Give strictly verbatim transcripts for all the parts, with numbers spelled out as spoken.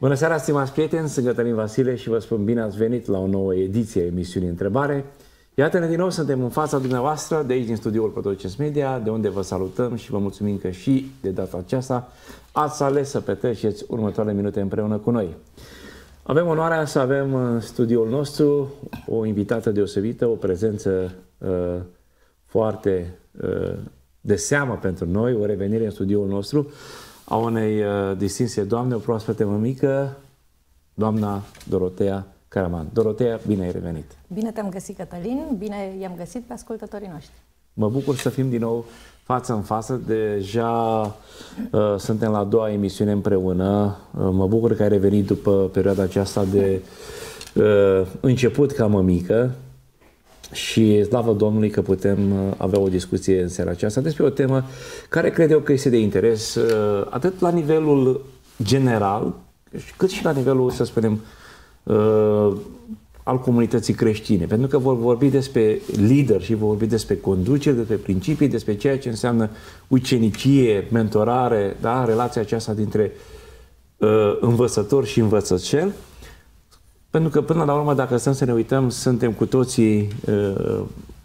Bună seara, stimați prieteni, sunt Cătălin Vasile și vă spun bine ați venit la o nouă ediție a emisiunii Întrebare. Iată-ne din nou, suntem în fața dumneavoastră, de aici din studioul Protocens Media, de unde vă salutăm și vă mulțumim că și de data aceasta ați ales să petreceți următoarele minute împreună cu noi. Avem onoarea să avem în studioul nostru o invitată deosebită, o prezență uh, foarte uh, de seamă pentru noi, o revenire în studioul nostru a unei uh, distinse doamne, o proaspătă mămică, doamna Dorotea Caraman. Dorotea, bine ai revenit! Bine te-am găsit, Cătălin, bine i-am găsit pe ascultătorii noștri. Mă bucur să fim din nou față în față, deja uh, suntem la a doua emisiune împreună. Uh, mă bucur că ai revenit după perioada aceasta de uh, început ca mămică și slavă Domnului că putem uh, avea o discuție în seara aceasta despre o temă care cred eu că este de interes uh, atât la nivelul general, cât și la nivelul, să spunem, uh, al comunității creștine. Pentru că vor vorbi despre leadership, vor vorbi despre conducere, despre principii, despre ceea ce înseamnă ucenicie, mentorare, da? Relația aceasta dintre uh, învățător și învățăcel. Pentru că până la urmă, dacă stăm să ne uităm, suntem cu toții uh,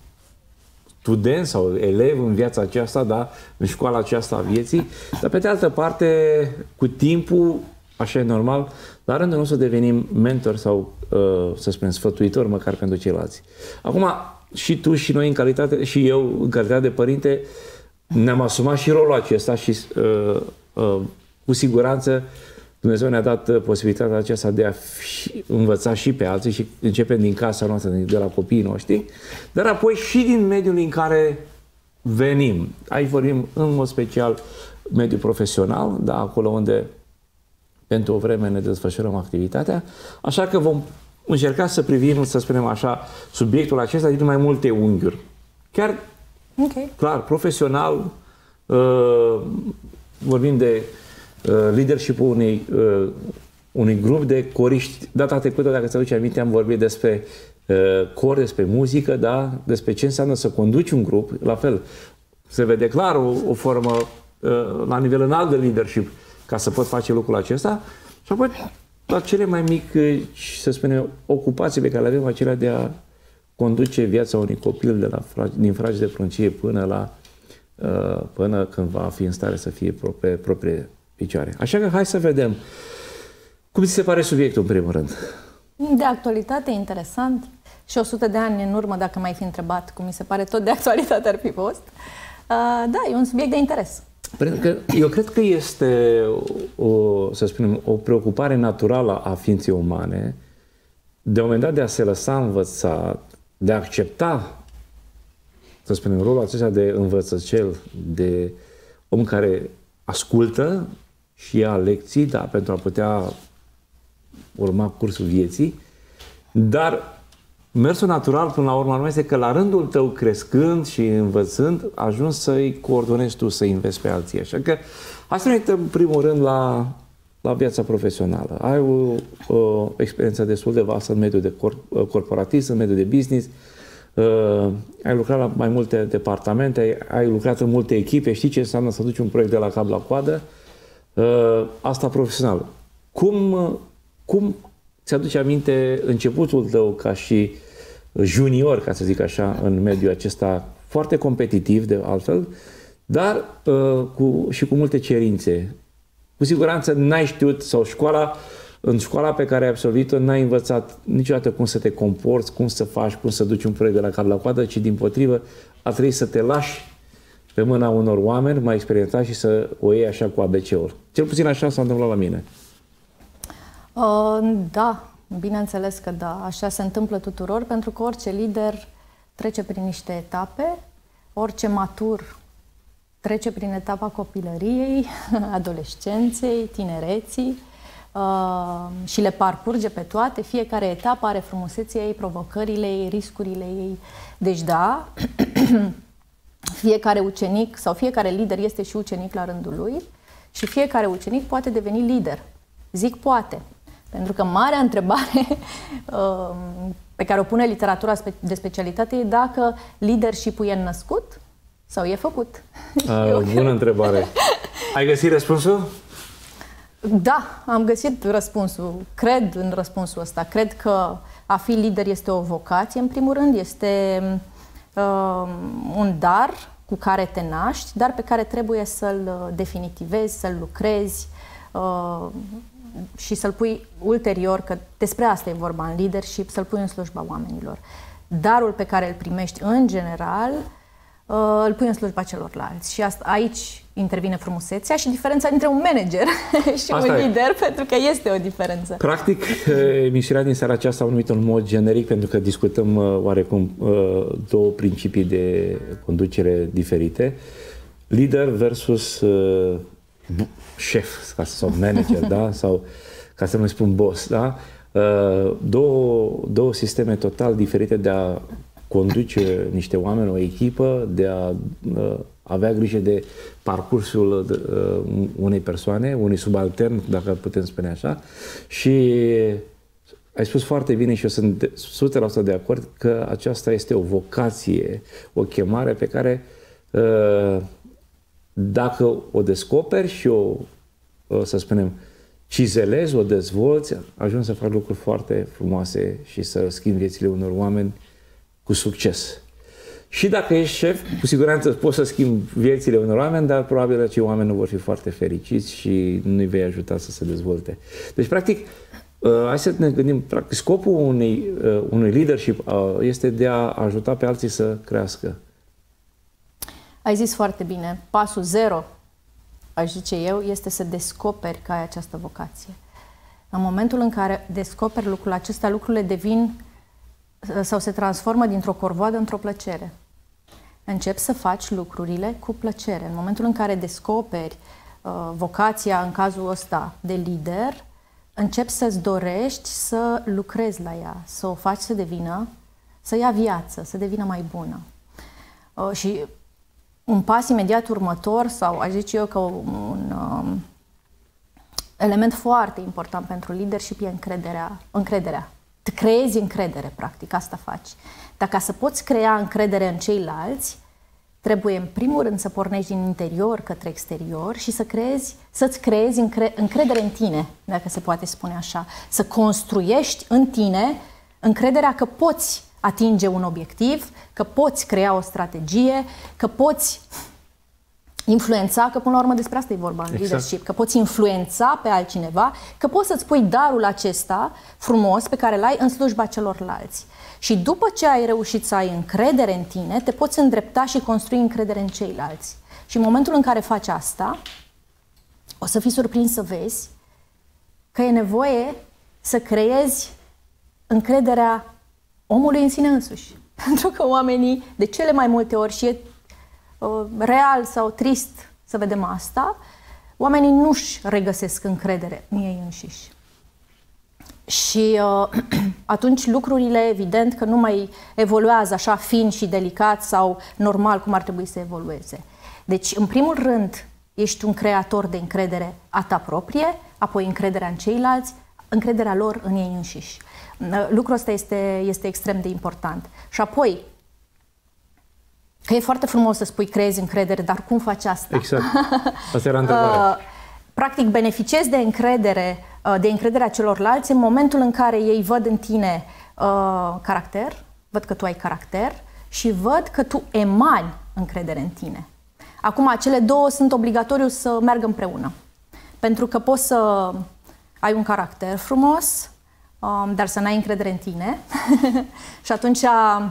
studenți sau elevi în viața aceasta, da? În școala aceasta a vieții, dar pe de altă parte, cu timpul, așa e normal, la rândul nostru devenim mentori sau, uh, să spunem, sfătuitori măcar pentru ceilalți. Acum, și tu și noi în calitate, și eu în calitate de părinte, ne-am asumat și rolul acesta și uh, uh, cu siguranță Dumnezeu ne-a dat posibilitatea aceasta de a fi, învăța și pe alții și începem din casa noastră, de la copiii noștri, dar apoi și din mediul în care venim. Aici vorbim în mod special mediul profesional, da, acolo unde pentru o vreme ne desfășurăm activitatea, așa că vom încerca să privim, să spunem așa, subiectul acesta din mai multe unghiuri. Chiar, okay. clar, profesional, uh, vorbim de uh, leadership-ul unui, uh, unui grup de coriști. Data trecută, dacă ți aduce aminte, am vorbit despre uh, cor, despre muzică, da? Despre ce înseamnă să conduci un grup. La fel, se vede clar o, o formă uh, la nivel înalt de leadership ca să pot face lucrul acesta. Și apoi, la cele mai mici, să spunem, ocupații pe care le avem, acelea de a conduce viața unui copil de la, din fragi de pruncie până la uh, până când va fi în stare să fie pe proprie picioare. Așa că hai să vedem cum ți se pare subiectul în primul rând. De actualitate, interesant. Și o sută de ani în urmă, dacă m-ai fi întrebat cum mi se pare, tot de actualitate ar fi fost. Uh, da, e un subiect de interes. Pentru că eu cred că este o, să spunem, o preocupare naturală a ființei umane de un moment dat de a se lăsa învățat, de a accepta, să spunem, rolul acesta de învățăcel, de om care ascultă și ia lecții, da, pentru a putea urma cursul vieții, dar mersul natural, până la urmă, nu este că la rândul tău, crescând și învățând, ajungi să-i coordonezi tu, să înveți pe alții. Așa că hai să ne uităm, în primul rând, la, la viața profesională. Ai o, o experiență destul de vastă în mediul de cor, corporatism, în mediul de business, uh, ai lucrat la mai multe departamente, ai, ai lucrat în multe echipe, știi ce înseamnă să duci un proiect de la cap la coadă. Uh, asta profesional. Cum, cum ți-aduce aminte începutul tău ca și junior, ca să zic așa, în mediul acesta foarte competitiv, de altfel, dar uh, cu, și cu multe cerințe. Cu siguranță n-ai știut, sau școala, în școala pe care ai absolvit-o, n-ai învățat niciodată cum să te comporți, cum să faci, cum să duci un proiect de la cap la coadă, ci dimpotrivă a trebuit să te lași pe mâna unor oameni mai experimentați și să o iei așa cu A B C-ul. Cel puțin așa s-a întâmplat la mine. Uh, da, bineînțeles că da, așa se întâmplă tuturor, pentru că orice lider trece prin niște etape, orice matur trece prin etapa copilăriei, adolescenței, tinereții uh, și le parcurge pe toate. Fiecare etapă are frumusețea ei, provocările ei, riscurile ei. Deci da, fiecare ucenic sau fiecare lider este și ucenic la rândul lui și fiecare ucenic poate deveni lider. Zic poate. Pentru că marea întrebare pe care o pune literatura de specialitate e dacă leadership-ul e născut sau e făcut. A, bună întrebare. Ai găsit răspunsul? Da, am găsit răspunsul. Cred în răspunsul ăsta. Cred că a fi lider este o vocație, în primul rând, este uh, un dar cu care te naști, dar pe care trebuie să-l definitivezi, să-l lucrezi uh, și să-l pui ulterior, că despre asta e vorba în leadership, să-l pui în slujba oamenilor. Darul pe care îl primești în general, uh, îl pui în slujba celorlalți. Și asta, aici intervine frumusețea și diferența dintre un manager și asta un lider, e. Pentru că este o diferență. Practic, emisiunea din seara aceasta am numit în mod generic, pentru că discutăm oarecum două principii de conducere diferite. Lider versus șef, sau manager, da? Sau, ca să nu spun boss, da? Două, două sisteme total diferite de a conduce niște oameni, o echipă, de a avea grijă de parcursul de, uh, unei persoane, unui subaltern, dacă putem spune așa. Și ai spus foarte bine și eu sunt o sută la sută de acord că aceasta este o vocație, o chemare pe care uh, dacă o descoperi și o, uh, să spunem, cizelezi, o dezvolți, ajungi să faci lucruri foarte frumoase și să schimbi viețile unor oameni cu succes. Și dacă ești șef, cu siguranță poți să schimbi viețile unor oameni, dar probabil acei oameni nu vor fi foarte fericiți și nu-i vei ajuta să se dezvolte. Deci, practic, hai să ne gândim, practic, scopul unui, unui leadership este de a ajuta pe alții să crească. Ai zis foarte bine. Pasul zero, aș zice eu, este să descoperi că ai această vocație. În momentul în care descoperi lucrul acesta, lucrurile devin sau se transformă dintr-o corvoadă într-o plăcere. Începi să faci lucrurile cu plăcere. În momentul în care descoperi uh, vocația, în cazul ăsta, de lider, începi să-ți dorești să lucrezi la ea, să o faci să devină, să ia viață, să devină mai bună. Uh, și un pas imediat următor, sau aș zice eu că un uh, element foarte important pentru leadership e încrederea. încrederea. Te creezi încredere, practic, asta faci. Dar ca să poți crea încredere în ceilalți, trebuie în primul rând să pornești din interior către exterior și să creezi, să-ți creezi încre- încredere în tine, dacă se poate spune așa. Să construiești în tine încrederea că poți atinge un obiectiv, că poți crea o strategie, că poți influența, că până la urmă despre asta e vorba în exact. Leadership, că poți influența pe altcineva, că poți să-ți pui darul acesta frumos pe care l-ai în slujba celorlalți. Și după ce ai reușit să ai încredere în tine, te poți îndrepta și construi încredere în ceilalți. Și în momentul în care faci asta, o să fii surprins să vezi că e nevoie să creezi încrederea omului în sine însuși. Pentru că oamenii, de cele mai multe ori, și e real sau trist să vedem asta, oamenii nu-și regăsesc încredere în ei înșiși. Și uh, atunci lucrurile, evident, că nu mai evoluează așa fin și delicat sau normal cum ar trebui să evolueze. Deci, în primul rând, ești un creator de încredere a ta proprie, apoi încrederea în ceilalți, încrederea lor în ei înșiși. Uh, lucrul ăsta este, este extrem de important. Și apoi, că e foarte frumos să spui creezi încredere, dar cum faci asta? Exact. Asta era întrebarea. Practic beneficiezi de încredere, de încrederea celorlalți în momentul în care ei văd în tine uh, caracter, văd că tu ai caracter și văd că tu emani încredere în tine. Acum, cele două sunt obligatoriu să meargă împreună. Pentru că poți să ai un caracter frumos, um, dar să n-ai încredere în tine și atunci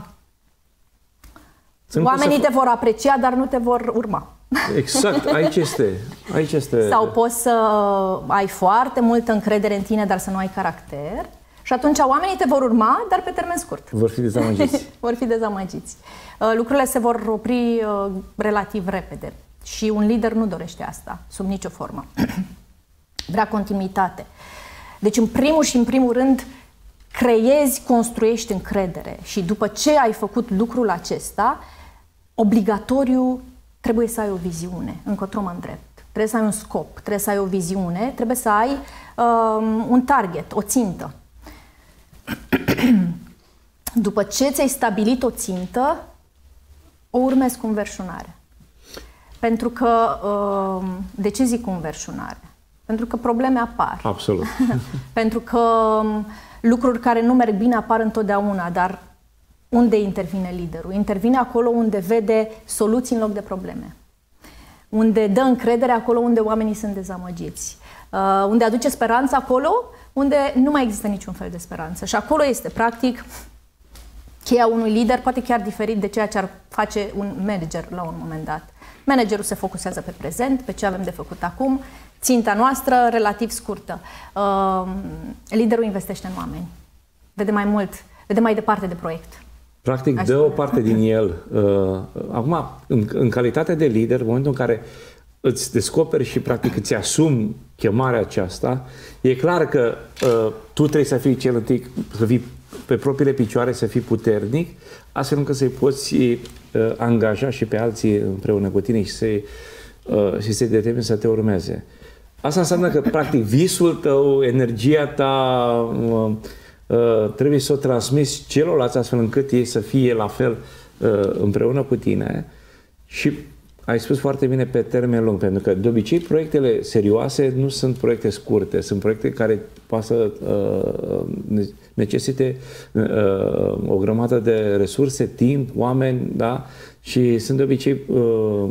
Sunt oamenii te vor aprecia, dar nu te vor urma. Exact, aici este, aici este. Sau poți să ai foarte multă încredere în tine, dar să nu ai caracter. Și atunci oamenii te vor urma, dar pe termen scurt. Vor fi dezamăgiți. vor fi dezamăgiți. Lucrurile se vor opri relativ repede. Și un lider nu dorește asta, sub nicio formă. Vrea continuitate. Deci, în primul și în primul rând, creezi, construiești încredere. Și după ce ai făcut lucrul acesta, obligatoriu trebuie să ai o viziune, încotro mă îndrept. Trebuie să ai un scop, trebuie să ai o viziune, trebuie să ai um, un target, o țintă. După ce ți-ai stabilit o țintă, o urmezi cu înverșunare. Pentru că, um, de ce zic cu înverșunare? Pentru că probleme apar. Absolut. Pentru că lucruri care nu merg bine apar întotdeauna, dar unde intervine liderul? Intervine acolo unde vede soluții în loc de probleme. Unde dă încredere acolo unde oamenii sunt dezamăgiți. Uh, unde aduce speranță acolo unde nu mai există niciun fel de speranță. Și acolo este, practic, cheia unui lider, poate chiar diferit de ceea ce ar face un manager la un moment dat. Managerul se focusează pe prezent, pe ce avem de făcut acum, ținta noastră relativ scurtă. Uh, liderul investește în oameni. Vede mai mult, vede mai departe de proiect. Practic, dă o parte din el. Uh, acum, în, în calitate de lider, în momentul în care îți descoperi și practic îți asumi chemarea aceasta, e clar că uh, tu trebuie să fii cel întâi, să fii pe propriile picioare, să fii puternic, astfel încât să-i poți uh, angaja și pe alții împreună cu tine și să-i uh, și să-i determini să te urmeze. Asta înseamnă că, practic, visul tău, energia ta, uh, uh, trebuie să o transmiți celorlalți astfel încât ei să fie la fel uh, împreună cu tine. Și ai spus foarte bine, pe termen lung, pentru că de obicei proiectele serioase nu sunt proiecte scurte, sunt proiecte care poate să uh, necesite uh, o grămadă de resurse, timp, oameni, da? Și sunt de obicei uh,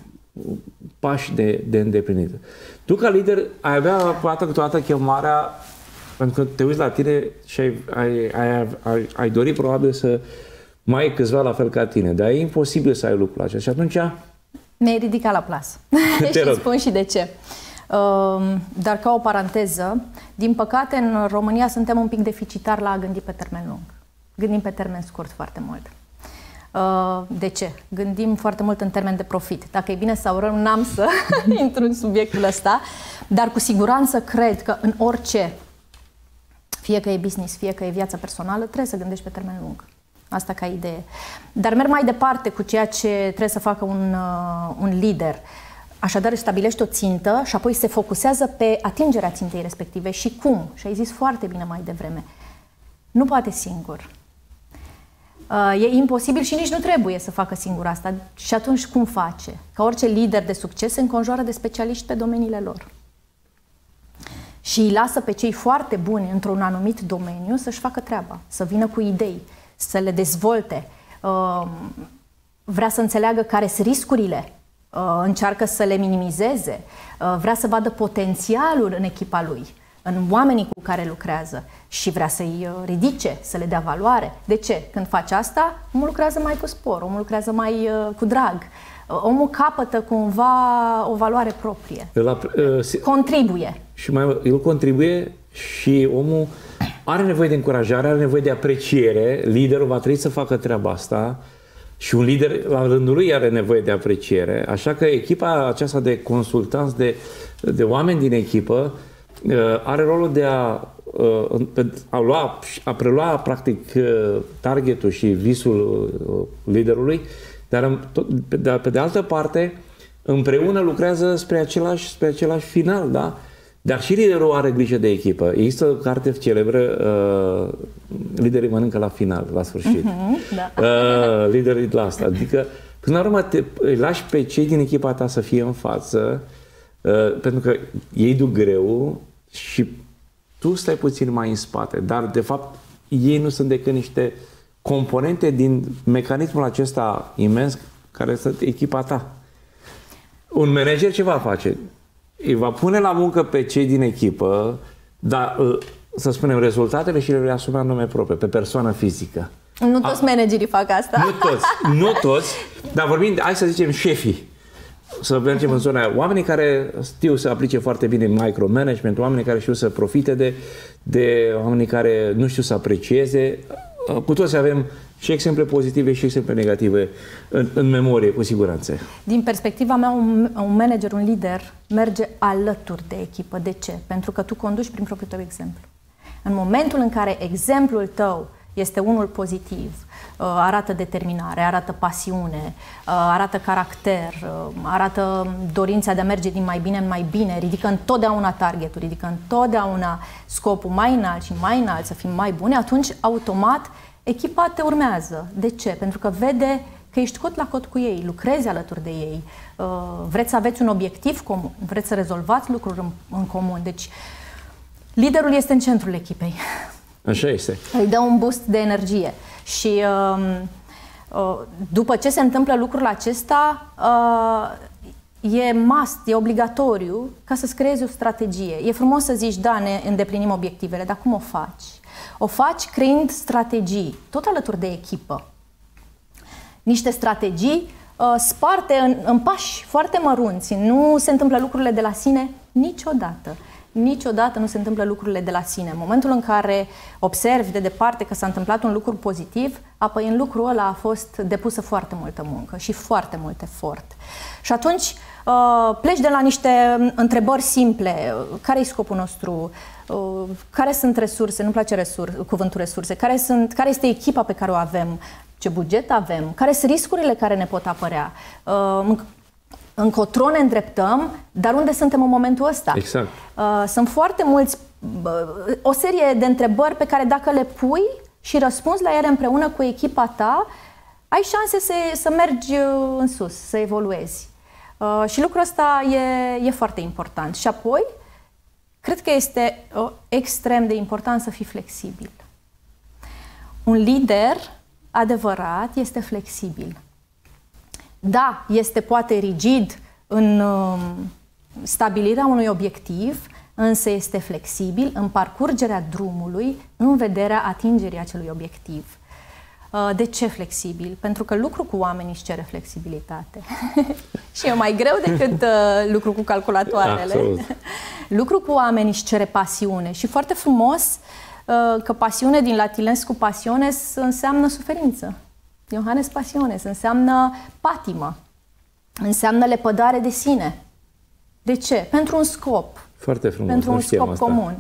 pași de, de îndeplinit. Tu, ca lider, ai avea toată câteodată chemarea, pentru că te uiți la tine și ai, ai, ai, ai, ai dori probabil să mai ai câțiva la fel ca tine, dar e imposibil să ai lucrul acesta. Și atunci mi-ai ridicat la plas. Și îți spun și de ce. Dar ca o paranteză, din păcate în România suntem un pic deficitari la a gândi pe termen lung. Gândim pe termen scurt foarte mult. De ce? Gândim foarte mult în termen de profit. Dacă e bine sau rău, n-am să intru în subiectul ăsta, dar cu siguranță cred că în orice, fie că e business, fie că e viața personală, trebuie să gândești pe termen lung. Asta ca idee. Dar merg mai departe cu ceea ce trebuie să facă un, uh, un lider. Așadar își stabilește o țintă și apoi se focusează pe atingerea țintei respective. Și cum? Și ai zis foarte bine mai devreme. Nu poate singur. Uh, e imposibil și nici nu trebuie să facă singur asta. Și atunci cum face? Ca orice lider de succes se înconjoară de specialiști pe domeniile lor. Și îi lasă pe cei foarte buni într-un anumit domeniu să-și facă treaba, să vină cu idei, să le dezvolte, vrea să înțeleagă care sunt riscurile, încearcă să le minimizeze, vrea să vadă potențialul în echipa lui, în oamenii cu care lucrează și vrea să-i ridice, să le dea valoare. De ce? Când face asta, omul lucrează mai cu spor, omul lucrează mai cu drag, omul capătă cumva o valoare proprie. La, uh, contribuie. Și mai el contribuie și omul are nevoie de încurajare, are nevoie de apreciere. Liderul va trebui să facă treaba asta și un lider la rândul lui are nevoie de apreciere. Așa că echipa aceasta de consultanți, de, de oameni din echipă are rolul de a, a, lua, a prelua practic targetul și visul liderului, dar pe de altă parte împreună lucrează spre același, spre același final, da? Dar și liderul are grijă de echipă. Există o carte celebră, uh, liderii mănâncă la final, la sfârșit. Uh-huh, da. uh, liderii la asta. Adică, până la urmă, te îi lași pe cei din echipa ta să fie în față, uh, pentru că ei duc greu și tu stai puțin mai în spate. Dar, de fapt, ei nu sunt decât niște componente din mecanismul acesta imens care este echipa ta. Un manager ce va face? Îi va pune la muncă pe cei din echipă, dar, să spunem, rezultatele și le va asuma în nume propriu, pe persoană fizică. Nu toți A, managerii fac asta. Nu toți, nu toți, dar vorbim, hai să zicem, șefii. Să mergem în zona aia. Oamenii care știu să aplice foarte bine micromanagement, oamenii care știu să profite de, de oamenii care nu știu să aprecieze. Cu toți avem și exemple pozitive și exemple negative în, în memorie, cu siguranță. Din perspectiva mea, un, un manager, un lider, merge alături de echipă. De ce? Pentru că tu conduci prin propriul tău exemplu. În momentul în care exemplul tău este unul pozitiv, arată determinare, arată pasiune, arată caracter, arată dorința de a merge din mai bine în mai bine, ridică întotdeauna targetul, ridică întotdeauna scopul mai înalt și mai înalt, să fim mai buni, atunci automat echipa te urmează. De ce? Pentru că vede că ești cot la cot cu ei, lucrezi alături de ei, vreți să aveți un obiectiv comun, vreți să rezolvați lucruri în, în comun. Deci, liderul este în centrul echipei. Așa este. Îi dă un boost de energie. Și după ce se întâmplă lucrul acesta, e must, e obligatoriu ca să-ți creezi o strategie. E frumos să zici, da, ne îndeplinim obiectivele, dar cum o faci? O faci creând strategii, tot alături de echipă. Niște strategii uh, sparte în, în pași foarte mărunți. Nu se întâmplă lucrurile de la sine niciodată. Niciodată nu se întâmplă lucrurile de la sine. În momentul în care observi de departe că s-a întâmplat un lucru pozitiv, apoi în lucrul ăla a fost depusă foarte multă muncă și foarte mult efort. Și atunci uh, pleci de la niște întrebări simple. Care e scopul nostru? Uh, care sunt resurse? Nu-mi place resur cuvântul resurse. Care, sunt, care este echipa pe care o avem? Ce buget avem? Care sunt riscurile care ne pot apărea? Uh, încotro ne îndreptăm, dar unde suntem în momentul ăsta? Exact. Uh, sunt foarte mulți, uh, o serie de întrebări pe care dacă le pui și răspunzi la ele împreună cu echipa ta, ai șanse să, să mergi în sus, să evoluezi. Uh, și lucrul ăsta e, e foarte important. Și apoi, cred că este uh, extrem de important să fii flexibil. Un lider adevărat este flexibil. Da, este poate rigid în uh, stabilirea unui obiectiv, însă este flexibil în parcurgerea drumului în vederea atingerii acelui obiectiv. Uh, de ce flexibil? Pentru că lucru cu oamenii își cere flexibilitate. Și e mai greu decât uh, lucru cu calculatoarele. Lucru cu oamenii își cere pasiune și foarte frumos uh, că pasiune din latinescu passiones înseamnă suferință. Johannes Passiones înseamnă patimă, înseamnă lepădare de sine. De ce? Pentru un scop. Foarte frumos. Pentru un scop asta. comun.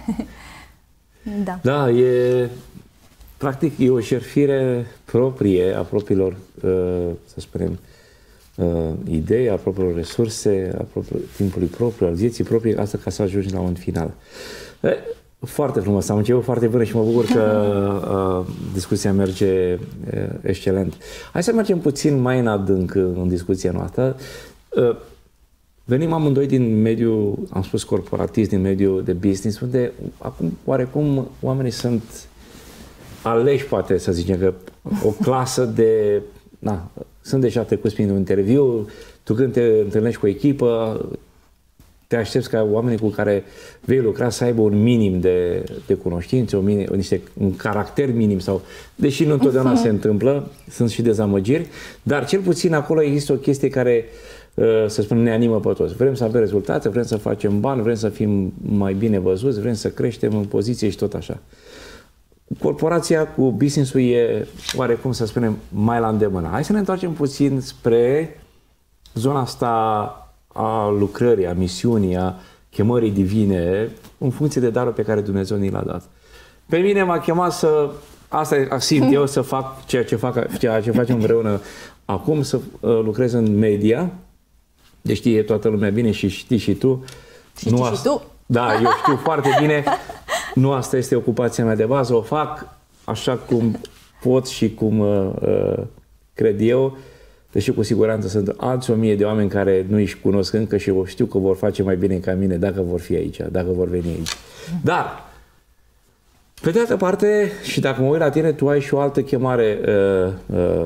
Da. Da, e practic e o șerfire proprie a propriilor, să spunem, idei, a propriilor resurse, a propriilor, timpului propriu, al vieții proprii, asta ca să ajungi la un final. Foarte frumos, am început foarte bine și mă bucur că uh, discuția merge uh, excelent. Hai să mergem puțin mai în adânc în discuția noastră. Uh, venim amândoi din mediul, am spus corporatist, din mediul de business, unde acum oarecum oamenii sunt aleși, poate să zicem, că o clasă de... Na, sunt deja trecuți prin un interviu, tu când te întâlnești cu o echipă, te aștepți ca oamenii cu care vei lucra să aibă un minim de, de cunoștințe, un, minim, niște, un caracter minim, sau, deși nu întotdeauna se întâmplă, sunt și dezamăgiri, dar cel puțin acolo există o chestie care, să spunem, ne animă pe toți. Vrem să avem rezultate, vrem să facem bani, vrem să fim mai bine văzuți, vrem să creștem în poziție și tot așa. Corporația cu business-ul e oarecum, să spunem, mai la îndemână. Hai să ne întoarcem puțin spre zona asta a lucrării, a misiunii, a chemării divine, în funcție de darul pe care Dumnezeu ni l-a dat. Pe mine m-a chemat să, asta simt eu, să fac ceea ce, fac, ceea ce facem împreună acum, să lucrez în media, deci știe toată lumea bine și știi și tu. Și știi și tu. Da, eu știu foarte bine, nu asta este ocupația mea de bază, o fac așa cum pot și cum uh, cred eu. Deși cu siguranță sunt alți o mie de oameni care nu își cunosc încă și o știu că vor face mai bine ca mine dacă vor fi aici, dacă vor veni aici. Dar, pe de altă parte, și dacă mă uit la tine, tu ai și o altă chemare uh, uh,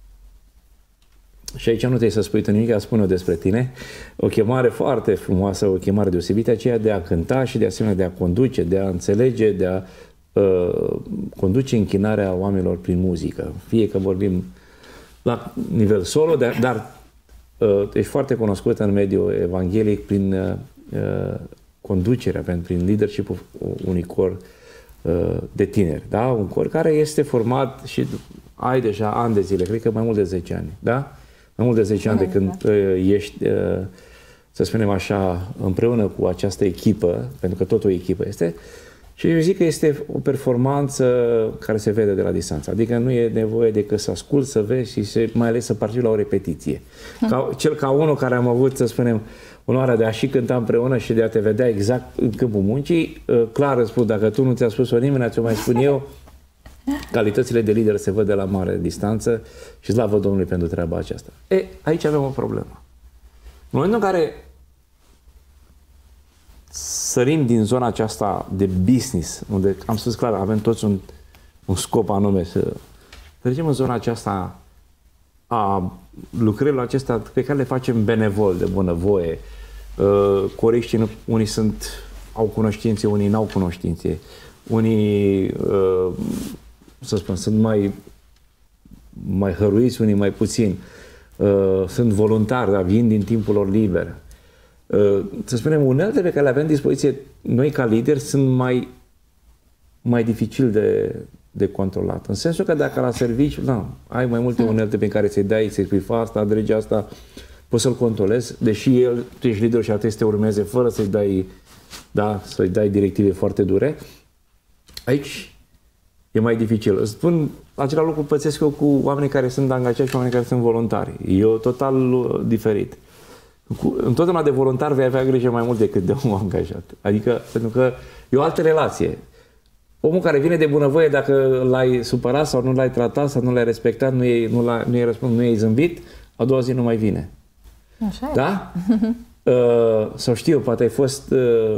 și aici nu trebuie să spui tu nimic, spun-o despre tine, o chemare foarte frumoasă, o chemare deosebită, aceea de a cânta și de asemenea de a conduce, de a înțelege, de a uh, conduce închinarea oamenilor prin muzică. Fie că vorbim la nivel solo, dar, dar uh, ești foarte cunoscut în mediul evanghelic prin uh, conducerea, prin leadership-ul unui cor uh, de tineri. Da? Un cor care este format și ai deja ani de zile, cred că mai mult de zece ani. Da? Mai mult de zece ani de când uh, ești, uh, să spunem așa, împreună cu această echipă, pentru că tot o echipă este. Și eu zic că este o performanță care se vede de la distanță. Adică nu e nevoie decât să asculți, să vezi și să, mai ales să participi la o repetiție. Ca, cel ca unul care am avut, să spunem, onoarea de a și cânta împreună și de a te vedea exact în câmpul muncii, clar îți spun, dacă tu nu ți-a spus-o nimeni, ți-o mai spun eu, Calitățile de lider se văd de la mare distanță și slavă Domnului pentru treaba aceasta. E, aici avem o problemă. În momentul în care sărim din zona aceasta de business, unde am spus clar, avem toți un, un scop anume, să trecem în zona aceasta a lucrărilor acestea pe care le facem benevol, de bunăvoie. Coreștii, unii sunt, au cunoștințe, unii n-au cunoștințe. Unii, să spun, sunt mai, mai hăruiți, unii mai puțini. Sunt voluntari, dar vin din timpul lor liber. Să spunem, uneltele pe care le avem în dispoziție noi ca lideri sunt mai, mai dificil de, de controlat. În sensul că dacă la serviciu, da, ai mai multe unelte pe care să-i dai, să-i spui, fa asta, drege asta, poți să-l controlezi, deși el, tu ești lider și ar trebui să te urmeze fără să-i dai, da, să-i dai directive foarte dure. Aici e mai dificil. Îți spun, același lucru pățesc eu cu oamenii care sunt angajați și oamenii care sunt voluntari. E o total diferit. Cu, întotdeauna de voluntar vei avea grijă mai mult decât de un angajat. Adică, pentru că e o altă relație. Omul care vine de bunăvoie, dacă l-ai supărat sau nu l-ai tratat sau nu l-ai respectat, nu i-ai nu nu răspuns, nu i-ai zâmbit, a doua zi nu mai vine. Așa e. Da? uh, sau știu, poate ai fost... Uh,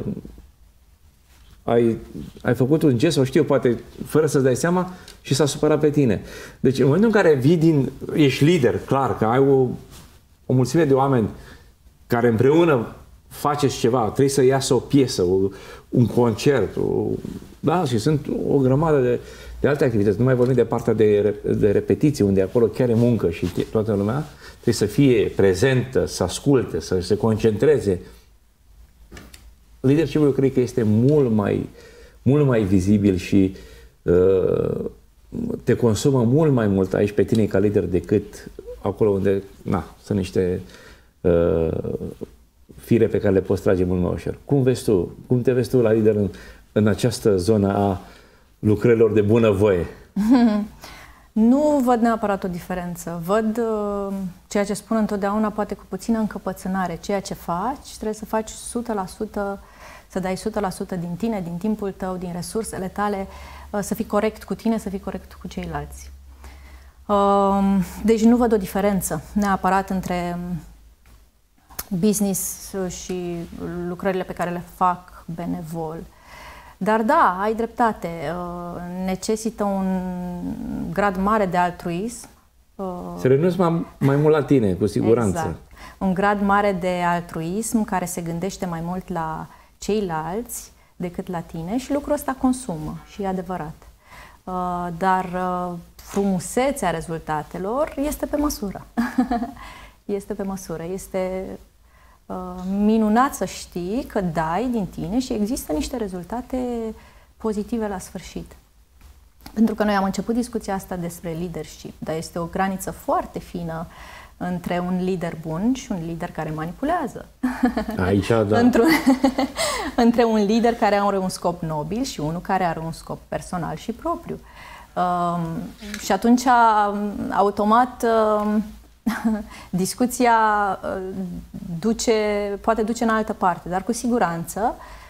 ai, ai făcut un gest, sau știu, poate fără să-ți dai seama și s-a supărat pe tine. Deci în momentul în care vii din... Ești lider, clar, că ai o, o mulțime de oameni care împreună faceți ceva, trebuie să iasă o piesă, o, un concert, o, da, și sunt o grămadă de, de alte activități. Nu mai vorbim de partea de, de repetiții, unde acolo chiar e muncă și toată lumea trebuie să fie prezentă, să asculte, să se concentreze. Leadership-ul, eu cred că este mult mai, mult mai vizibil și uh, te consumă mult mai mult aici pe tine ca lider decât acolo unde, na, sunt niște uh, fire pe care le poți trage mult mai ușor. Cum vezi tu? Cum te vezi tu la lider în, în această zonă a lucrărilor de bunăvoie? Nu văd neapărat o diferență. Văd uh, ceea ce spun întotdeauna, poate cu puțină încăpățânare. Ceea ce faci, trebuie să faci o sută la sută, să dai o sută la sută din tine, din timpul tău, din resursele tale, uh, să fii corect cu tine, să fii corect cu ceilalți. Uh, deci nu văd o diferență neapărat între business și lucrările pe care le fac benevol. Dar da, ai dreptate, necesită un grad mare de altruism. Să renunți mai, mai mult la tine, cu siguranță. Exact. Un grad mare de altruism care se gândește mai mult la ceilalți decât la tine și lucrul ăsta consumă și e adevărat. Dar frumusețea rezultatelor este pe măsură. Este pe măsură, este... minunat să știi că dai din tine și există niște rezultate pozitive la sfârșit. Pentru că noi am început discuția asta despre leadership, dar este o graniță foarte fină între un lider bun și un lider care manipulează. Aici, da. Între, între un lider care are un scop nobil și unul care are un scop personal și propriu. Um, și atunci, automat, um, discuția duce, poate duce în altă parte, dar cu siguranță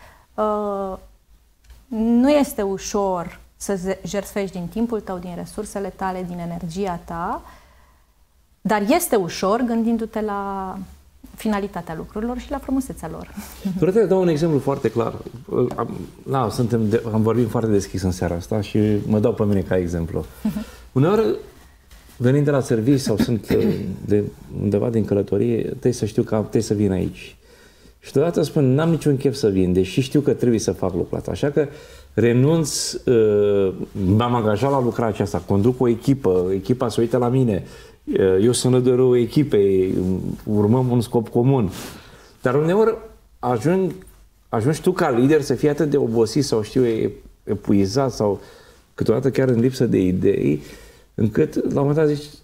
nu este ușor să jertfești din timpul tău, din resursele tale, din energia ta, dar este ușor gândindu-te la finalitatea lucrurilor și la frumusețea lor. Vreau să dau un exemplu foarte clar. Am, na, suntem de, am vorbit foarte deschis în seara asta și mă dau pe mine ca exemplu. Uneori, venind de la serviciu sau sunt de undeva din călătorie, trebuie să știu că trebuie să vin aici. Și deodată spun, n-am niciun chef să vin, deși știu că trebuie să fac lucrul ăsta. Așa că renunț, uh, m-am angajat la lucrarea aceasta, conduc o echipă, echipa se uită la mine, uh, eu sunt liderul echipei, urmăm un scop comun. Dar uneori ajung, ajungi tu ca lider să fii atât de obosit sau știu, epuizat sau câteodată chiar în lipsă de idei, încât la un moment dat zici,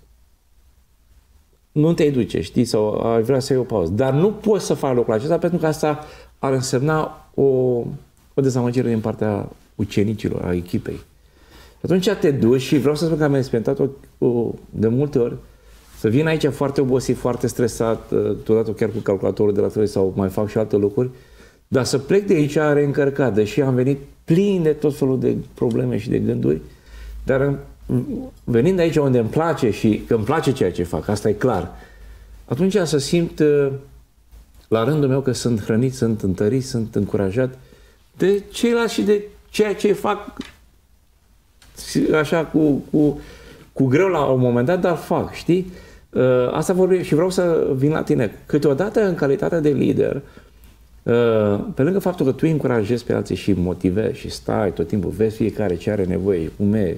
nu te duce, știi, sau aș vrea să iei o pauză. Dar nu poți să faci lucrul acesta pentru că asta ar însemna o, o dezamăgire din partea ucenicilor, a echipei. Atunci te duci și vreau să spun că am experimentat o, o, de multe ori să vin aici foarte obosit, foarte stresat, totodată chiar cu calculatorul de la tine sau mai fac și alte lucruri, dar să plec de aici reîncărcat, deși am venit plin de tot felul de probleme și de gânduri, Dar venind aici unde îmi place și că îmi place ceea ce fac, asta e clar, atunci să simt la rândul meu că sunt hrănit, sunt întărit, sunt încurajat de ceilalți și de ceea ce fac așa cu, cu, cu greu la un moment dat, dar fac, știi? Asta vorbim și vreau să vin la tine. Câteodată, în calitatea de lider, pe lângă faptul că tu îi încurajezi pe alții și motivezi și stai tot timpul, vezi fiecare ce are nevoie, cum e,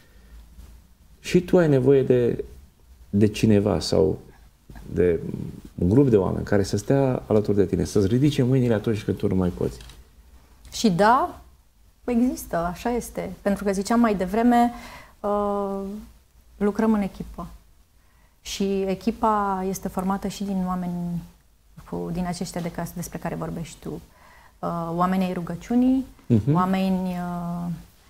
și tu ai nevoie de, de cineva sau de un grup de oameni care să stea alături de tine, să-ți ridice mâinile atunci când tu nu mai poți. Și da, există, așa este. Pentru că ziceam mai devreme, uh, lucrăm în echipă. Și echipa este formată și din oameni cu, din aceștia de casă despre care vorbești tu. Uh, oamenii ai rugăciunii, uh-huh. oameni uh,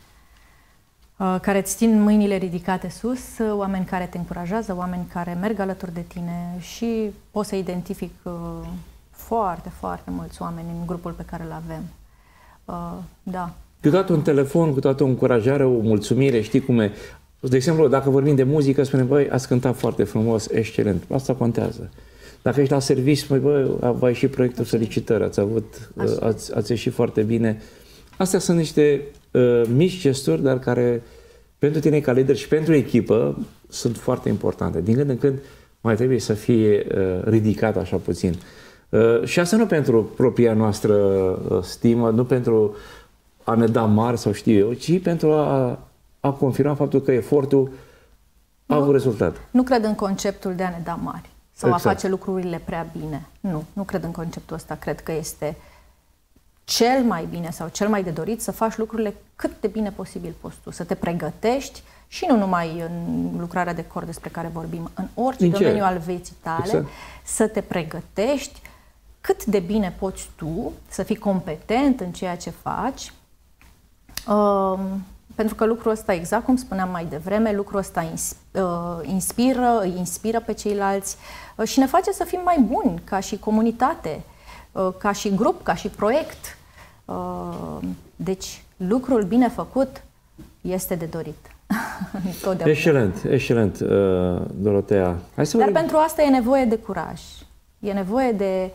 uh, care îți țin mâinile ridicate sus, uh, oameni care te încurajează, oameni care merg alături de tine și pot să identific uh, foarte, foarte mulți oameni în grupul pe care îl avem. Uh, da. Câteodată un telefon, câteodată o încurajare, o mulțumire, știi cum e. De exemplu, dacă vorbim de muzică, spunem, băi, ați cântat foarte frumos, excelent. Asta contează. Dacă ești la serviciu, spui, băi, v-ai și proiectul felicitări, ați avut, ați, ați ieșit foarte bine. Astea sunt niște uh, mici gesturi, dar care pentru tine ca lider și pentru echipă sunt foarte importante. Din când în când mai trebuie să fie uh, ridicat așa puțin. Uh, și asta nu pentru propria noastră uh, stimă, nu pentru a ne da mari sau știu eu, ci pentru a, a confirma faptul că efortul a avut rezultat. Nu cred în conceptul de a ne da mari sau exact. a face lucrurile prea bine. Nu, nu cred în conceptul ăsta. Cred că este cel mai bine sau cel mai de dorit să faci lucrurile cât de bine posibil poți tu, să te pregătești și nu numai în lucrarea de cor despre care vorbim, în orice Din domeniu ce? al vieții tale, exact. să te pregătești cât de bine poți tu să fii competent în ceea ce faci. Uh, pentru că lucrul ăsta, exact cum spuneam mai devreme, lucrul ăsta inspiră, îi inspiră pe ceilalți și ne face să fim mai buni ca și comunitate, ca și grup, ca și proiect. Deci, lucrul bine făcut este de dorit. Excelent, excelent, Dorotea. Hai să Dar vorbim. pentru asta e nevoie de curaj. E nevoie de...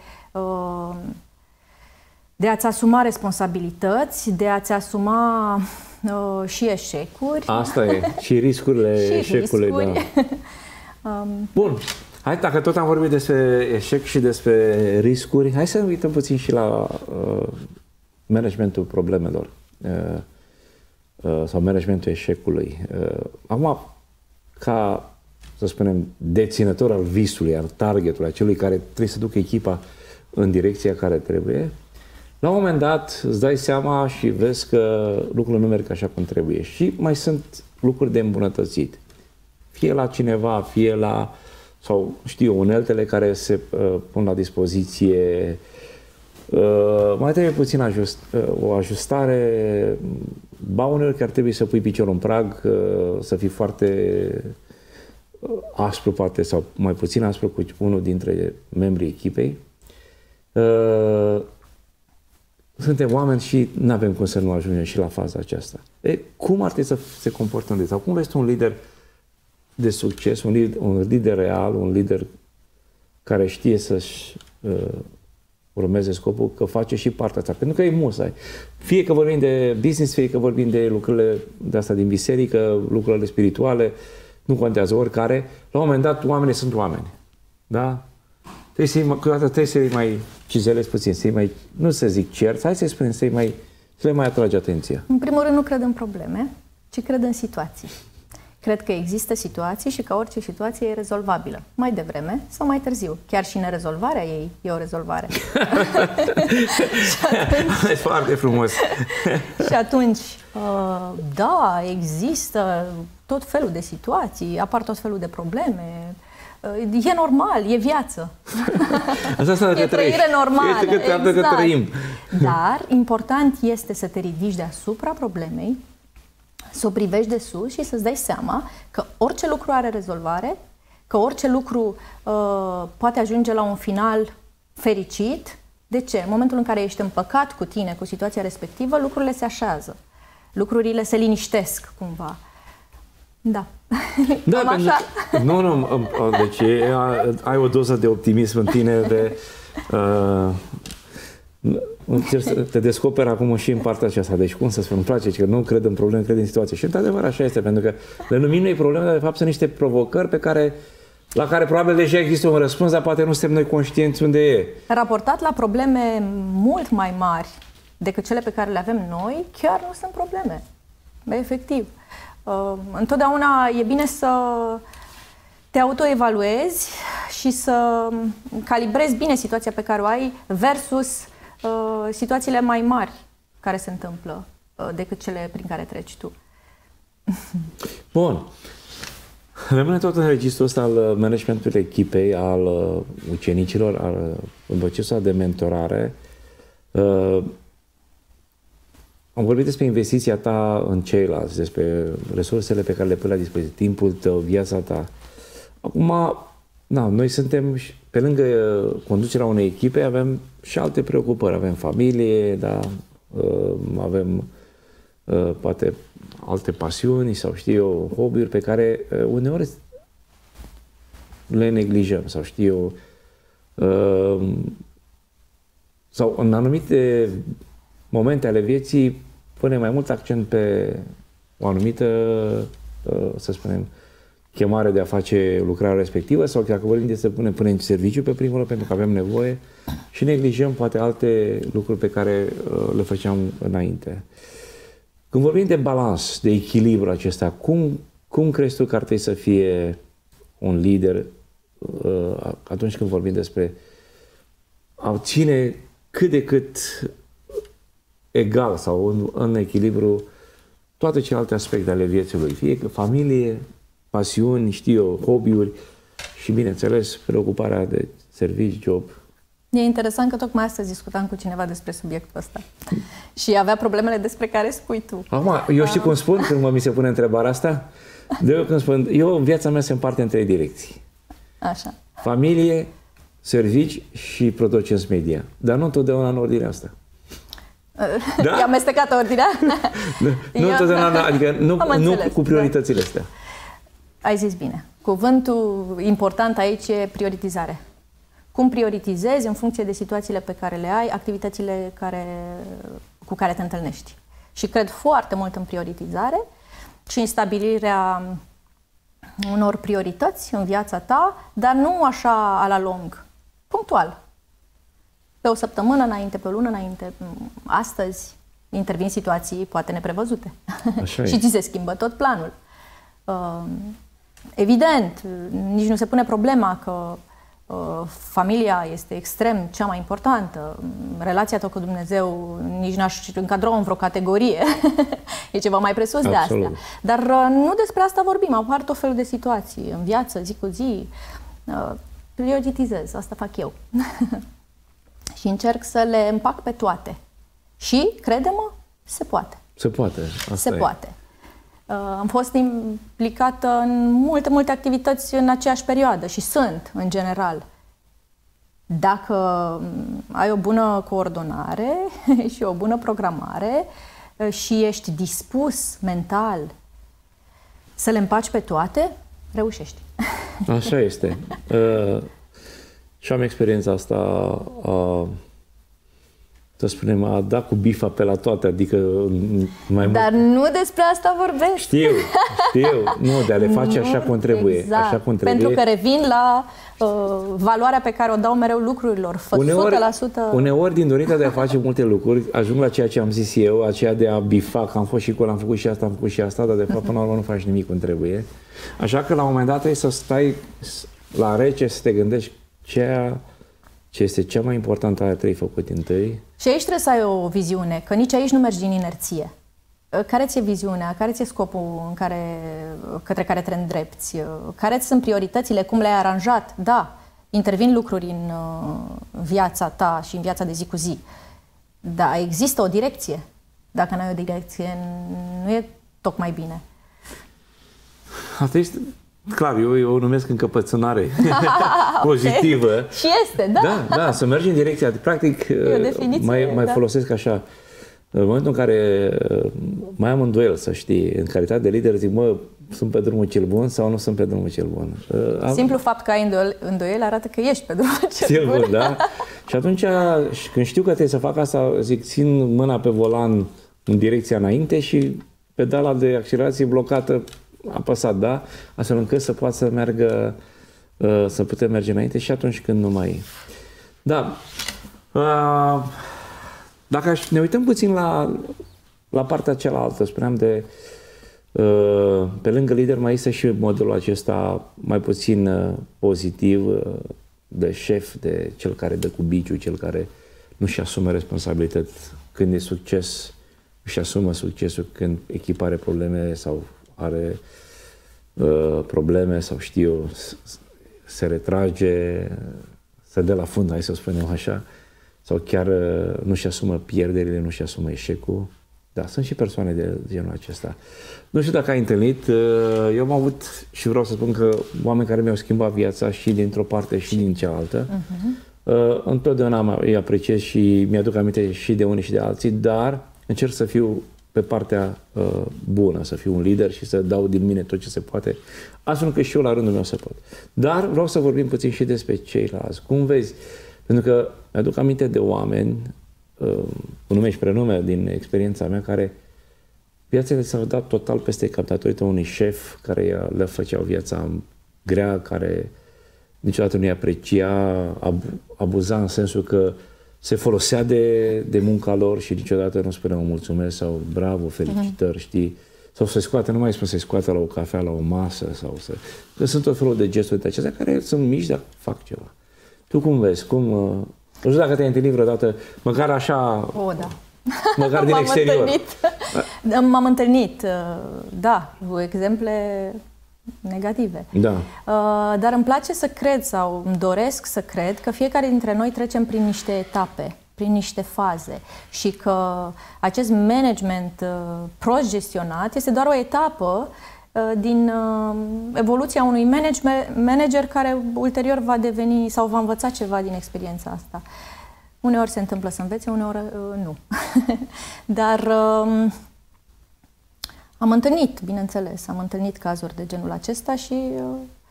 de a-ți asuma responsabilități, de a-ți asuma uh, și eșecuri. Asta e, și riscurile și eșecului. riscuri. Da. um, Bun, hai, dacă tot am vorbit despre eșec și despre riscuri, hai să ne uităm puțin și la uh, managementul problemelor uh, uh, sau managementul eșecului. Uh, acum, ca, să spunem, deținător al visului, al targetului, a celui care trebuie să ducă echipa în direcția care trebuie, la un moment dat îți dai seama și vezi că lucrurile nu merg așa cum trebuie și mai sunt lucruri de îmbunătățit. Fie la cineva, fie la, sau știu, uneltele care se uh, pun la dispoziție. Uh, mai trebuie puțin ajust, uh, o ajustare. Ba uneori chiar trebuie să pui piciorul în prag, uh, să fii foarte uh, aspru, poate, sau mai puțin aspru cu unul dintre membrii echipei. Uh, Suntem oameni și nu avem cum să nu ajungem și la faza aceasta. E, cum ar trebui să se comportă un lider? Sau cum vezi tu un lider de succes, un lider, un lider real, un lider care știe să-și uh, urmeze scopul, că face și partea asta? Pentru că e musai. Fie că vorbim de business, fie că vorbim de lucrurile de asta din biserică, lucrurile spirituale, nu contează oricare. La un moment dat, oamenii sunt oameni. Da? Trebuie să-i, câteodată trebuie să-i mai cizelezi puțin, să-i mai, nu să zic cert, hai să-i spunem, să-i mai, să le mai atragi atenția. În primul rând nu cred în probleme, ci cred în situații. Cred că există situații și că orice situație e rezolvabilă. Mai devreme sau mai târziu. Chiar și nerezolvarea ei e o rezolvare. E foarte frumos. Și atunci, da, există tot felul de situații, apar tot felul de probleme. E normal, e viață. Asta e trăire normală. Este că, exact. că trăim. Dar important este să te ridici deasupra problemei, să o privești de sus și să-ți dai seama că orice lucru are rezolvare, că orice lucru uh, poate ajunge la un final fericit. De ce? În momentul în care ești împăcat cu tine, cu situația respectivă, lucrurile se așează. Lucrurile se liniștesc cumva. Da. Da, Cam pentru așa. că, nu, nu, deci ai o doză de optimism în tine, de... Uh, încerci să te descoperi acum și în partea aceasta. Deci, cum să spun, îmi place, că nu cred în probleme, cred în situație. Și, într-adevăr, așa este, pentru că le numim noi probleme, dar, de fapt, sunt niște provocări pe care, la care probabil deja există un răspuns, dar poate nu suntem noi conștienți unde e. Raportat la probleme mult mai mari decât cele pe care le avem noi, chiar nu sunt probleme. Efectiv. Uh, întotdeauna e bine să te autoevaluezi și să calibrezi bine situația pe care o ai versus uh, situațiile mai mari care se întâmplă uh, decât cele prin care treci tu. Bun. Rămâne tot în registrul ăsta al managementului echipei, al ucenicilor, al procesul de mentorare. Uh, am vorbit despre investiția ta în ceilalți, despre resursele pe care le pui la dispoziție, timpul tău, viața ta. Acum, na, noi suntem, pe lângă conducerea unei echipe, avem și alte preocupări. Avem familie, da, avem poate alte pasiuni sau știu eu, hobby-uri pe care uneori le neglijăm sau știu eu, sau în anumite momente ale vieții punem mai mult accent pe o anumită, să spunem, chemare de a face lucrarea respectivă sau dacă vorbim de să punem până în serviciu pe primul loc pentru că avem nevoie și neglijăm poate alte lucruri pe care le făceam înainte. Când vorbim de balans, de echilibru acesta, cum, cum crezi tu că ar trebui să fie un lider atunci când vorbim despre a ține cât de cât egal sau în, în echilibru toate celelalte aspecte ale vieții lui, fie că familie, pasiuni, știu eu, hobby-uri și, bineînțeles, preocuparea de servici, job. E interesant că tocmai astăzi discutam cu cineva despre subiectul ăsta și avea problemele despre care spui tu. Acum, eu știu cum spun când mă mi se pune întrebarea asta? De eu când spun, eu în viața mea se împarte în trei direcții. Așa. Familie, servici și producenți media. Dar nu întotdeauna în ordinea asta. Da? E amestecată ordinea? Nu, nu eu... întotdeauna, adică nu, nu cu prioritățile da. astea. Ai zis bine. Cuvântul important aici e prioritizare. Cum prioritizezi în funcție de situațiile pe care le ai, activitățile care, cu care te întâlnești. Și cred foarte mult în prioritizare și în stabilirea unor priorități în viața ta, dar nu așa a la lung, punctual. Pe o săptămână înainte, pe o lună înainte, astăzi intervin situații poate neprevăzute. Așa și ți se schimbă tot planul. Evident, nici nu se pune problema că familia este extrem cea mai importantă. Relația ta cu Dumnezeu nici n-aș încadra în vreo categorie. E ceva mai presus de astea. Dar nu despre asta vorbim. Apar tot felul de situații în viață, zi cu zi. Prioritizez. Asta fac eu. Și încerc să le împac pe toate. Și, crede-mă, se poate. Se poate. Asta se e. poate. Am fost implicată în multe, multe activități în aceeași perioadă și sunt, în general. Dacă ai o bună coordonare și o bună programare și ești dispus mental să le împaci pe toate, reușești. Așa este. Uh, și am experiența asta uh, să spunem, a da cu bifa pe la toate, adică mai mult. Dar nu despre asta vorbesc. Știu, știu. Nu, de a le face așa cum trebuie. Exact. Așa cum trebuie. Pentru că revin la uh, valoarea pe care o dau mereu lucrurilor. Fă uneori, o sută la sută... uneori, din dorința de a face multe lucruri, ajung la ceea ce am zis eu, aceea de a bifa, că am fost și acolo, am făcut și asta, am făcut și asta, dar de fapt până la urmă nu faci nimic cum trebuie. Așa că la un moment dat trebuie să stai la rece, să te gândești ceea ce este cea mai importantă aia trei făcut întâi. Și aici trebuie să ai o viziune, că nici aici nu mergi din inerție. Care ți-e viziunea? Care ți-e scopul în care, către care te îndrepți? Care sunt prioritățile? Cum le-ai aranjat? Da, intervin lucruri în viața ta și în viața de zi cu zi. Dar există o direcție. Dacă nu ai o direcție, nu e tocmai bine. Asta este... Clar, eu, eu o numesc încăpățânare pozitivă. Okay. Și este, da. Da, da, să mergi în direcția. Practic, mai, mai da. folosesc așa. În momentul în care mai am îndoiel, să știi, în calitate de lider, zic, mă, sunt pe drumul cel bun sau nu sunt pe drumul cel bun. Simplu fapt că ai îndoieli arată că ești pe drumul cel Sigur, bun. Da? Și atunci, când știu că trebuie să fac asta, zic, țin mâna pe volan în direcția înainte și pedala de accelerație blocată, apăsat, da? Astfel încât să poată să meargă, să putem merge înainte și atunci când nu mai... Da. Dacă ne uităm puțin la, la partea cealaltă, spuneam de... Pe lângă lider mai este și modelul acesta mai puțin pozitiv de șef, de cel care dă cu biciul, cel care nu-și asumă responsabilități când e succes, își asumă succesul când echipa are probleme sau are uh, probleme sau știu, se retrage, se dă la fund, hai să spunem așa, sau chiar uh, nu-și asumă pierderile, nu-și asumă eșecul. Da, sunt și persoane de genul acesta. Nu știu dacă ai întâlnit, eu am avut și vreau să spun că oameni care mi-au schimbat viața și dintr-o parte și din cealaltă. Uh-huh. Întotdeauna îi apreciez și mi-aduc aminte și de unii și de alții, dar încerc să fiu pe partea uh, bună, să fiu un lider și să dau din mine tot ce se poate, astfel încât și eu la rândul meu să pot. Dar vreau să vorbim puțin și despre ceilalți. Cum vezi? Pentru că mi-aduc aminte de oameni, uh, cu nume și prenume din experiența mea, care viața le s-au dat total peste cap datorită unui șef care le făceau viața grea, care niciodată nu-i aprecia, ab, abuza în sensul că se folosea de, de munca lor și niciodată nu spunea un mulțumesc sau bravo, felicitări, uh-huh. știi? Sau să-i scoate, nu mai spun să-i scoate la o cafea, la o masă sau să... Că sunt tot felul de gesturi de acestea care sunt mici, dar fac ceva. Tu cum vezi? Cum... Nu știu dacă te-ai întâlnit vreodată, măcar așa... O, da. Măcar din exterior. Întâlnit. M-am întâlnit, da, cu exemple negative. Da. Dar îmi place să cred sau îmi doresc să cred că fiecare dintre noi trecem prin niște etape, prin niște faze și că acest management prost gestionat este doar o etapă din evoluția unui manager care ulterior va deveni sau va învăța ceva din experiența asta. Uneori se întâmplă să învețe, uneori uh, nu. Dar uh, am întâlnit, bineînțeles, am întâlnit cazuri de genul acesta și uh,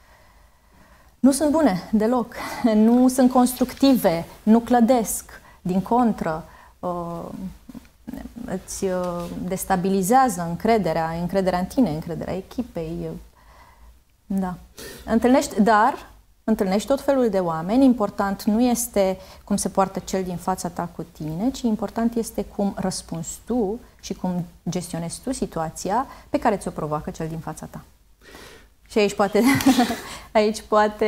nu sunt bune deloc. Nu sunt constructive, nu clădesc, din contră. Uh, îți uh, destabilizează încrederea, încrederea în tine, încrederea echipei. Da. Întâlnești, dar... Întâlnești tot felul de oameni, important nu este cum se poartă cel din fața ta cu tine, ci important este cum răspunzi tu și cum gestionezi tu situația pe care ți-o provoacă cel din fața ta. Și aici poate, aici poate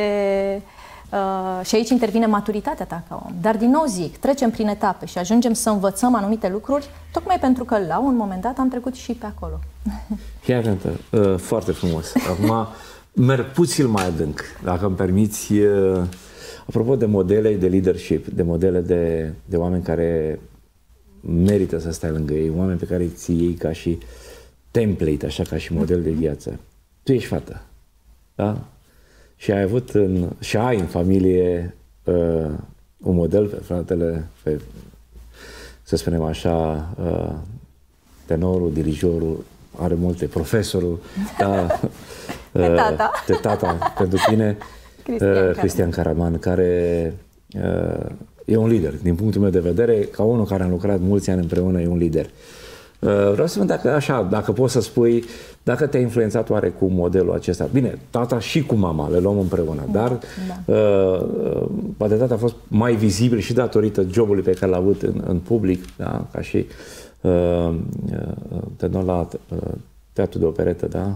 uh, și aici intervine maturitatea ta ca om. Dar din nou zic, trecem prin etape și ajungem să învățăm anumite lucruri, tocmai pentru că la un moment dat am trecut și pe acolo. Chiar, uh, foarte frumos. Acum merg puțin mai adânc, dacă îmi permiți, apropo de modele de leadership, de modele de, de oameni care merită să stai lângă ei, oameni pe care îi ții ei ca și template, așa, ca și model de viață. Tu ești fată, da? Și ai avut în, și ai în familie uh, un model pe fratele, pe, să spunem așa, uh, tenorul, dirijorul, are multe, profesorul, da, de tata, de tata pentru tine, Cristian, Cristian Caraman, care uh, e un lider, din punctul meu de vedere, ca unul care a lucrat mulți ani împreună, e un lider. Uh, vreau să văd dacă, așa, dacă poți să spui, dacă te-a influențat oarecum modelul acesta. Bine, tata și cu mama, le luăm împreună, dar da. uh, poate tata a fost mai vizibil și datorită jobului pe care l-a avut în, în public, da? Ca și uh, tenor la uh, teatru de operetă, da?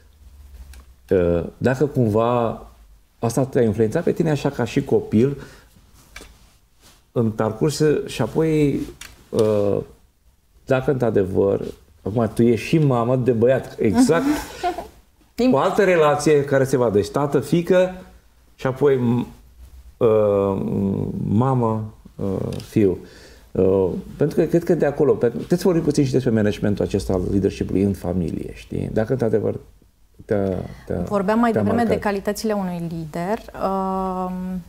Uh, dacă cumva asta te-a influențat pe tine așa ca și copil în parcurs și apoi uh, dacă într-adevăr acum tu ești și mamă de băiat, exact o altă relație care se va, deci tată, fiică și apoi uh, mamă, uh, fiu. Uh, pentru că cred că de acolo, puteți să vorbim puțin și despre managementul acesta al leadership-ului în familie, știi? Dacă într-adevăr te-a, te-a, vorbeam mai te-a devreme marcat. de calitățile unui lider uh,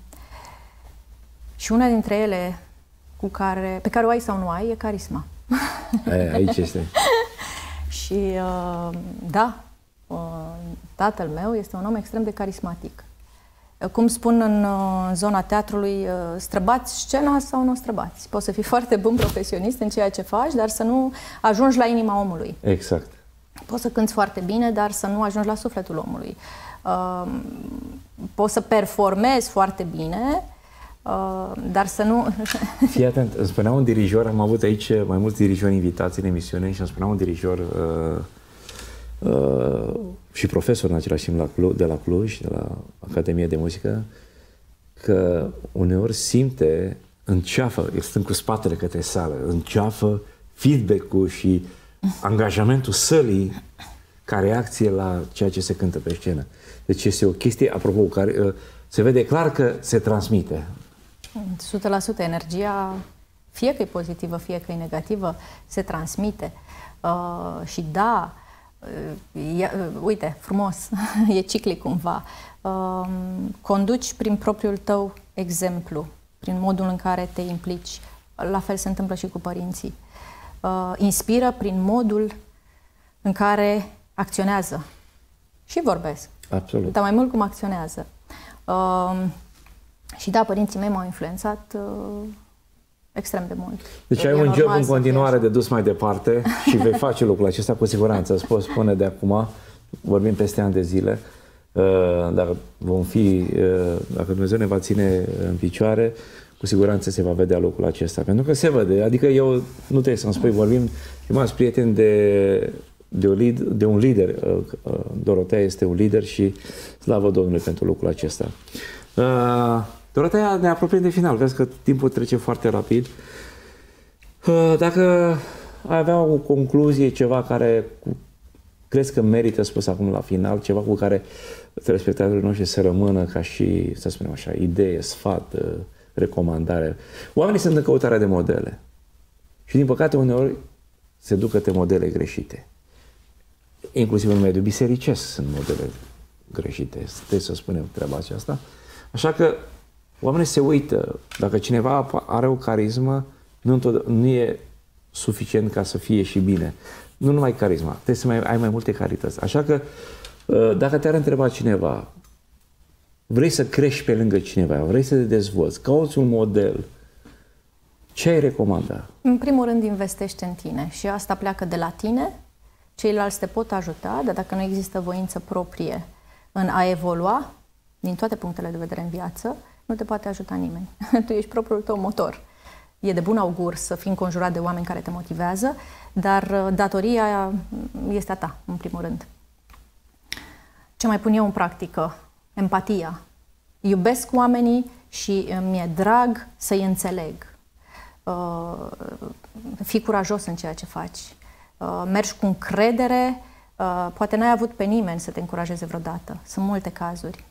și una dintre ele cu care, pe care o ai sau nu ai e carisma. E, aici este. Și uh, da, tatăl meu este un om extrem de carismatic. Cum spun în zona teatrului, străbați scena sau nu o străbați. Poți să fii foarte bun profesionist în ceea ce faci, dar să nu ajungi la inima omului. Exact. Poți să cânți foarte bine, dar să nu ajungi la sufletul omului. Poți să performezi foarte bine, dar să nu... Fii atent, îmi spunea un dirijor, am avut aici mai mulți dirijori invitați în emisiune și îmi spunea un dirijor uh, uh, și profesor în același timp la Cluj, de la Cluj, de la Academia de Muzică, că uneori simte, înceafă, stând cu spatele către sală, înceafă feedback-ul și angajamentul sălii ca reacție la ceea ce se cântă pe scenă. Deci este o chestie, apropo, care uh, se vede clar că se transmite. o sută la sută energia, fie că e pozitivă, fie că e negativă, se transmite. Uh, și da, uh, e, uh, uite, frumos, e ciclic cumva. Uh, conduci prin propriul tău exemplu, prin modul în care te implici. La fel se întâmplă și cu părinții. Uh, inspiră prin modul în care acționează. Și vorbesc. Absolut. Dar mai mult cum acționează. Uh, și da, părinții mei m-au influențat uh, extrem de mult. Deci ai un job în continuare de dus mai departe și vei face lucrul acesta cu siguranță. Îți pot spune de acum, vorbim peste ani de zile, uh, dacă vom fi, uh, dacă Dumnezeu ne va ține în picioare, cu siguranță se va vedea lucrul acesta. Pentru că se vede. Adică eu, nu trebuie să-mi spui, vorbim, stimați prieteni, de... De, o lead, de un lider. Dorotea este un lider și slavă Domnului pentru lucrul acesta. Dorotea, ne apropiem de final. Vezi că timpul trece foarte rapid. Dacă ai avea o concluzie, ceva care crezi că merită spus acum la final, ceva cu care telespectatorii noștri să rămână ca și, să spunem așa, idee, sfat, recomandare. Oamenii sunt în căutarea de modele. Și din păcate uneori se duc către modele greșite. Inclusiv în mediul bisericesc sunt modele greșite. Trebuie să spunem treaba aceasta. Așa că oamenii se uită. Dacă cineva are o carismă, nu, nu e suficient ca să fie și bine. Nu numai carisma. Trebuie să mai, ai mai multe calități. Așa că dacă te-ar întreba cineva, vrei să crești pe lângă cineva, vrei să te dezvolți, cauți un model, ce ai recomanda? În primul rând investește în tine și asta pleacă de la tine. Ceilalți te pot ajuta, dar dacă nu există voință proprie în a evolua, din toate punctele de vedere în viață, nu te poate ajuta nimeni. Tu ești propriul tău motor. E de bun augur să fii înconjurat de oameni care te motivează, dar datoria este a ta, în primul rând. Ce mai pun eu în practică? Empatia. Iubesc oamenii și mi-e drag să-i înțeleg. Fii curajos în ceea ce faci. Mergi cu încredere, poate n-ai avut pe nimeni să te încurajeze vreodată. Sunt multe cazuri.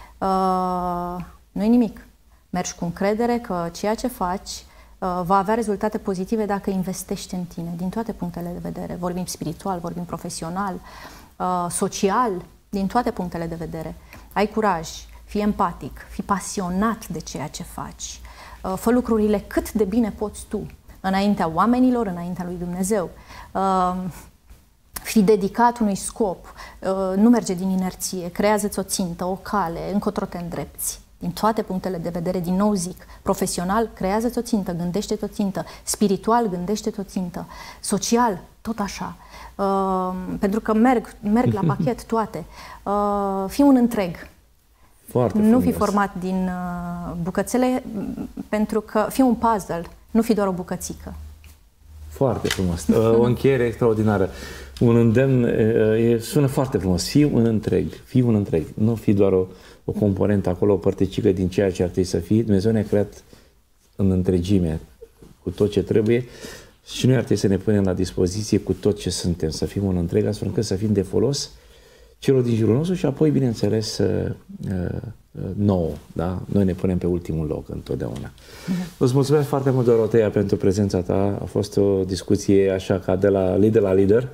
Nu-i nimic. Mergi cu încredere că ceea ce faci va avea rezultate pozitive dacă investești în tine, din toate punctele de vedere. Vorbim spiritual, vorbim profesional, social, din toate punctele de vedere. Ai curaj, fii empatic, fii pasionat de ceea ce faci. Fă lucrurile cât de bine poți tu, înaintea oamenilor, înaintea lui Dumnezeu. Uh, fii dedicat unui scop, uh, nu merge din inerție, creează-ți o țintă, o cale, încotro te îndrepți. Din toate punctele de vedere, din nou zic, profesional, creează-ți o țintă, gândește-ți o țintă, spiritual, gândește-ți o țintă, social, tot așa. Uh, pentru că merg, merg la pachet toate. Uh, fii un întreg. Foarte nu frumos. fi format din uh, bucățele, pentru că fii un puzzle, nu fi doar o bucățică. Foarte frumos. O încheiere extraordinară. Un îndemn, e, sună foarte frumos. Fii un întreg. Fii un întreg. Nu fii doar o, o componentă acolo, o părticică din ceea ce ar trebui să fii. Dumnezeu ne-a creat în întregime cu tot ce trebuie și noi ar trebui să ne punem la dispoziție cu tot ce suntem. Să fim un întreg, astfel încât să fim de folos celor din jurul nostru și apoi, bineînțeles, nouă. Da? Noi ne punem pe ultimul loc întotdeauna. Mm-hmm. Îți mulțumesc foarte mult, Dorotea, pentru prezența ta. A fost o discuție așa ca de la lider la lider.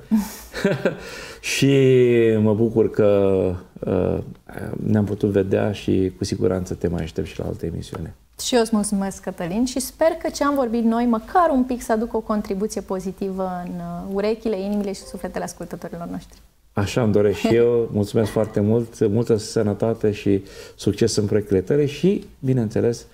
Și mă bucur că uh, ne-am putut vedea și cu siguranță te mai aștept și la alte emisiune. Și eu îți mulțumesc, Cătălin, și sper că ce am vorbit noi, măcar un pic, să aducă o contribuție pozitivă în urechile, inimile și sufletele ascultătorilor noștri. Așa îmi doresc și eu. Mulțumesc foarte mult, multă sănătate și succes în proiectele tale și, bineînțeles,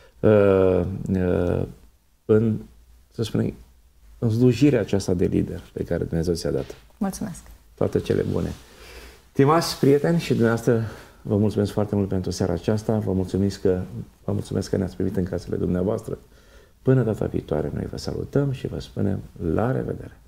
în, să spunem, în slujirea aceasta de lider pe care Dumnezeu ți-a dat. Mulțumesc! Toate cele bune! Stimați prieteni și dumneavoastră, vă mulțumesc foarte mult pentru seara aceasta. Vă mulțumesc că, vă mulțumesc că ne-ați primit în casele dumneavoastră. Până data viitoare, noi vă salutăm și vă spunem la revedere!